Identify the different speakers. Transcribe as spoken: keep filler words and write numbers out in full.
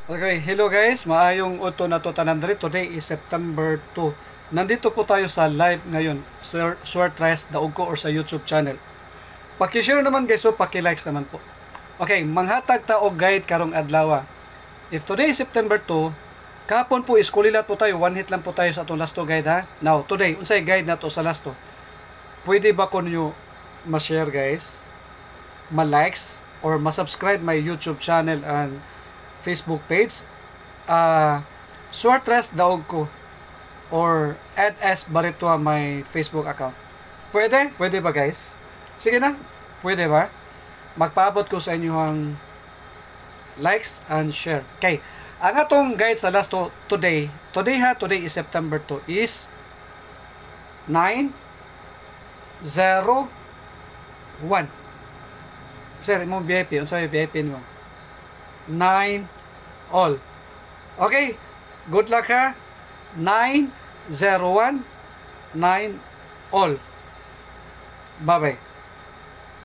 Speaker 1: Okay, hello guys, maayong uto na to tanan diri. Today is September two. Nandito po tayo sa live ngayon, Sir SWERTRES daog ko or sa YouTube channel. Paki-share naman guys, so paki-likes naman po. Okay, manghatag ta og guide karong adlaw. If today is September two, kapon po iskulilat po tayo, one hit lang po tayo sa atong lasto guide ha. Now, today unsay guide nato sa lasto? Pwede ba ko niyo ma-share guys? Ma-likes or ma-subscribe my YouTube channel and Facebook page, uh, SWERTRES daog ko or add as barito my Facebook account. Pwede? Pwede ba guys? Sige na, pwede ba? Magpaabot ko sa inyo ang likes and share. Okay, ang atong guide sa last to, today, today ha, today is September two, is nine zero one. Sir, imong V I P, unsa V I P nimo? nine all. Okay, good luck ha. nine zero one nine all. Bye bye.